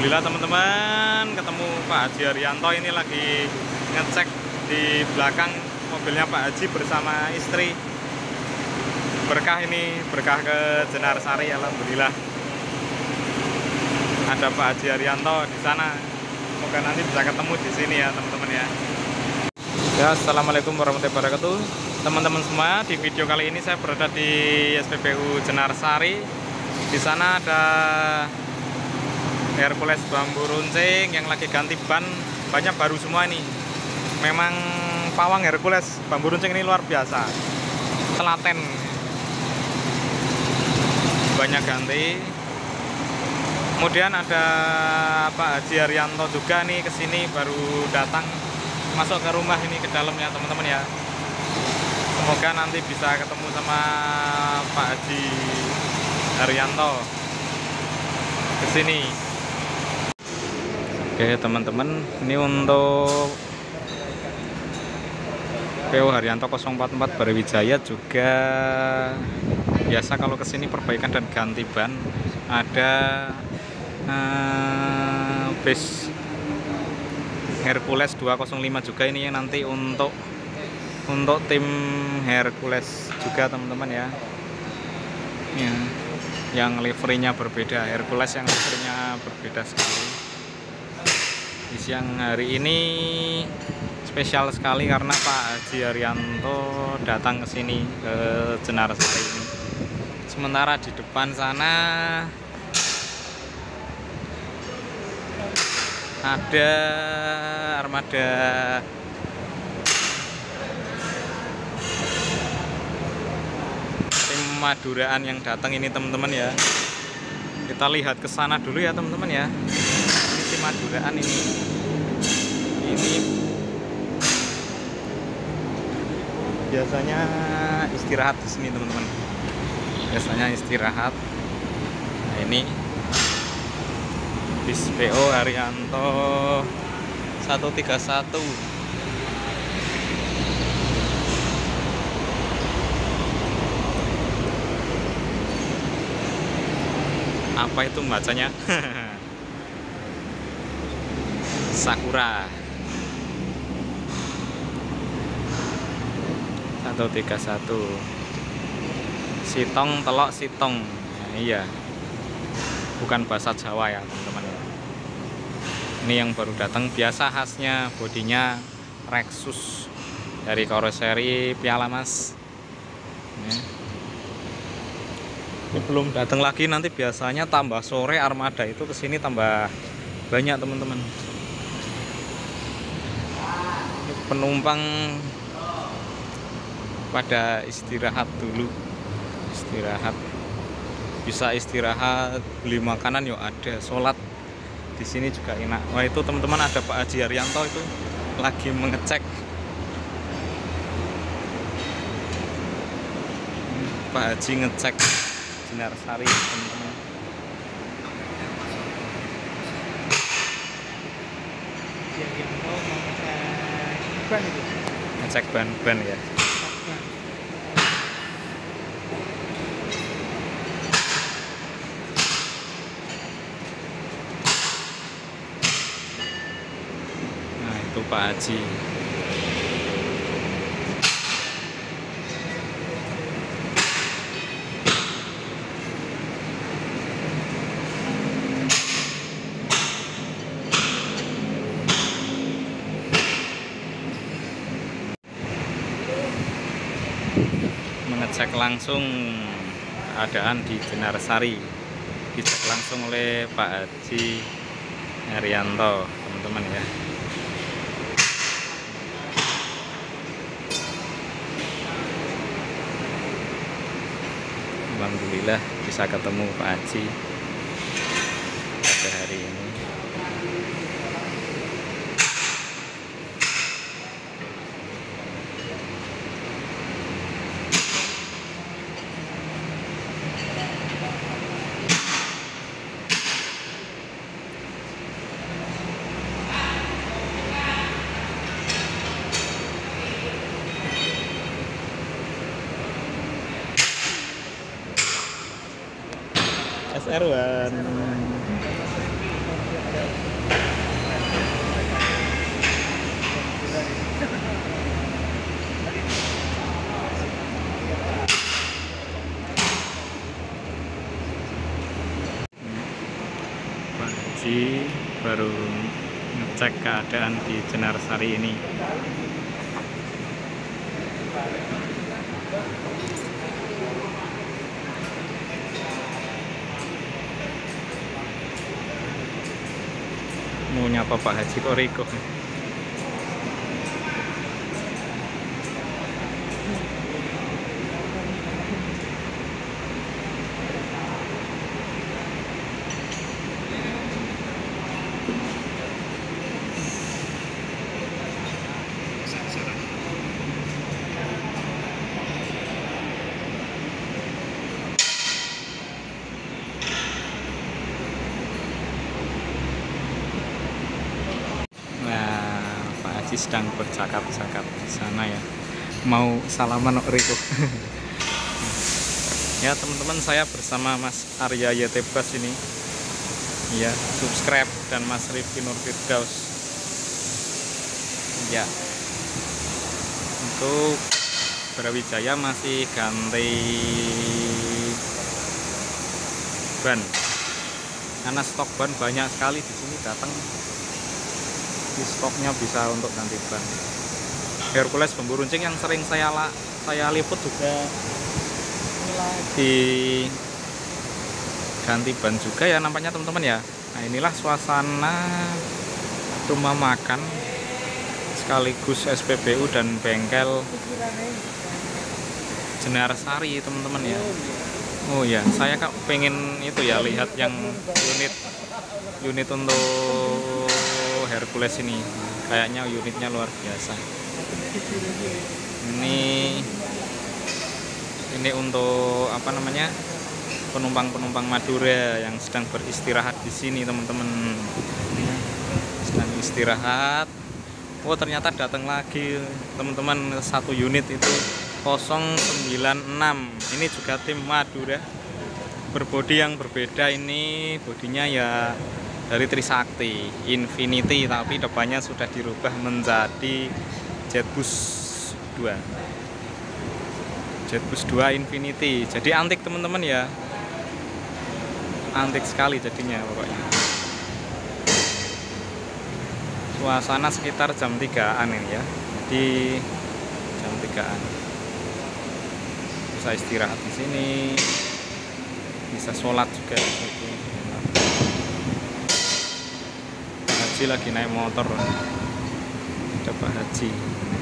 Alhamdulillah teman-teman, ketemu Pak Haji Haryanto ini lagi ngecek di belakang mobilnya Pak Haji bersama istri. Berkah ini, berkah ke Jenarsari. Alhamdulillah ada Pak Haji Haryanto di sana. Semoga nanti bisa ketemu di sini ya teman-teman ya. Ya, assalamualaikum warahmatullahi wabarakatuh teman-teman semua. Di video kali ini saya berada di SPBU Jenarsari. Di sana ada Hercules bambu runcing yang lagi ganti ban, banyak baru semua ini. Memang pawang Hercules bambu runcing ini luar biasa, telaten, banyak ganti. Kemudian ada Pak Haji Haryanto juga nih kesini, baru datang masuk ke rumah ini, ke dalamnya teman-teman ya. Semoga nanti bisa ketemu sama Pak Haji Haryanto kesini. Oke teman-teman, ini untuk PO Haryanto 044 Barwijaya juga biasa kalau kesini perbaikan dan ganti ban. Ada base Hercules 205 juga ini yang nanti untuk tim Hercules juga teman-teman ya. Yang liverynya berbeda, Hercules yang liverynya berbeda sekali. Di siang hari ini spesial sekali karena Pak Haji Haryanto datang ke sini, ke Jenarsari ini. Sementara di depan sana ada armada tim Maduraan yang datang ini teman-teman ya. Kita lihat ke sana dulu ya teman-teman ya. Ini tim Maduraan ini biasanya istirahat di sini teman-teman. Biasanya istirahat. Nah, ini bis PO Haryanto 131. Apa itu bacanya? Sakura 131. Sitong telok sitong. Nah, iya, bukan bahasa Jawa ya teman-teman. Ini yang baru datang, biasa khasnya bodinya Rexus dari karoseri Piala Mas. Ini belum datang lagi, nanti biasanya tambah sore armada itu kesini tambah banyak teman-teman. Penumpang pada istirahat dulu, istirahat, bisa istirahat, beli makanan yuk ada, sholat di sini juga enak. Wah itu teman-teman ada Pak Haji Haryanto itu lagi mengecek. Pak Haji ngecek Jenarsari teman-teman. Ngecek ban ya. Nah itu Pak Haji. Mengecek langsung keadaan di Jenarsari, dicek langsung oleh Pak Haji Haryanto teman-teman ya. Alhamdulillah bisa ketemu Pak Haji pada hari ini. SR1. Pak Haji baru ngecek keadaan di Jenarsari ini. Mau nyapa Pak Haji kok riko. Sedang bercakap-cakap di sana ya, mau salaman Riko. Ya teman-teman, saya bersama Mas Arya Yetebas ini ya, subscribe, dan Mas Rifki Nur Firdaus ya. Untuk Brawijaya masih ganti ban karena stok ban banyak sekali di sini, datang di stoknya bisa untuk ganti ban. Hercules Bambu Runcing yang sering saya liput juga di ganti ban juga ya nampaknya teman-teman ya. Nah inilah suasana rumah makan sekaligus SPBU dan bengkel Jenarsari teman-teman ya. Oh ya, saya pengen itu ya, lihat yang unit untuk Hercules ini. Kayaknya unitnya luar biasa. Ini untuk apa namanya, penumpang Madura yang sedang beristirahat di sini teman-teman. Sedang istirahat. Oh ternyata datang lagi teman-teman, satu unit itu 096. Ini juga tim Madura, berbodi yang berbeda. Ini bodinya ya dari Trisakti Infinity, tapi depannya sudah dirubah menjadi Jetbus 2 Infinity. Jadi antik teman-teman ya, antik sekali jadinya pokoknya. Suasana sekitar jam 3-an ini ya, jadi jam 3-an bisa istirahat di sini, bisa sholat juga. Pak Haji lagi naik motor, ada Pak Haji.